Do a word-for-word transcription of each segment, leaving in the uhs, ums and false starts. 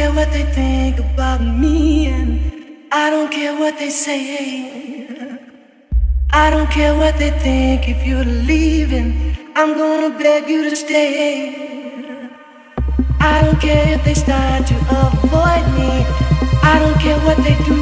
care what they think about me, and I don't care what they say. I don't care what they think if you're leaving. I'm gonna beg you to stay. I don't care if they start to avoid me. I don't care what they do.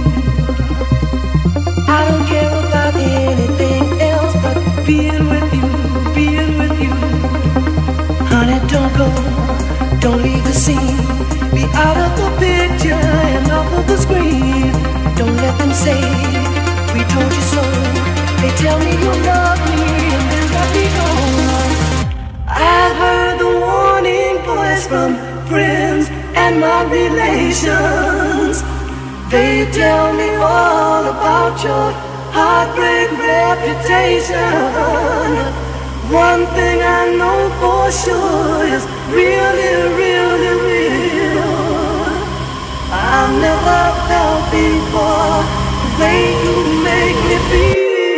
I don't care about anything else but being with you, being with you. Honey, don't go, don't leave the scene. Be out of the picture and off of the screen. Don't let them say we told you so. They tell me you love me and then let me go. I've heard the warning voice from friends and my relations. They tell me all about your heartbreak reputation. One thing I know for sure is really, really real. I've never felt before the way you make me feel.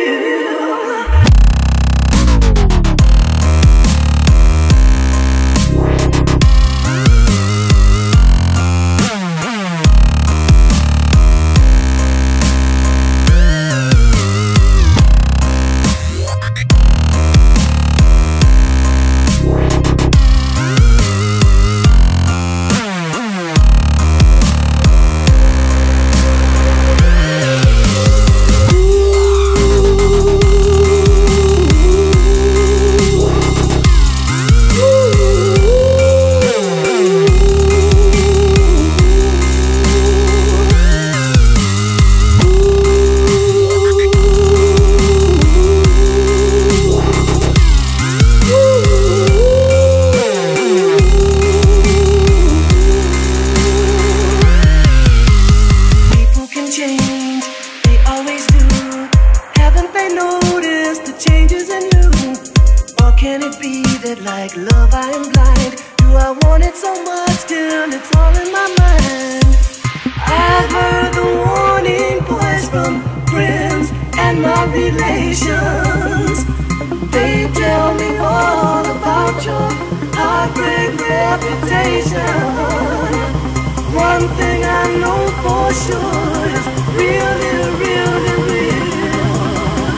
Can it be that like love I am blind? Do I want it so much till it's all in my mind? I've heard the warning voice from friends and my relations. They tell me all about your heartbreak reputation. One thing I know for sure is really, really real.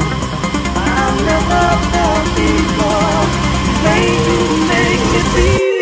I've never felt before the way you make me feel.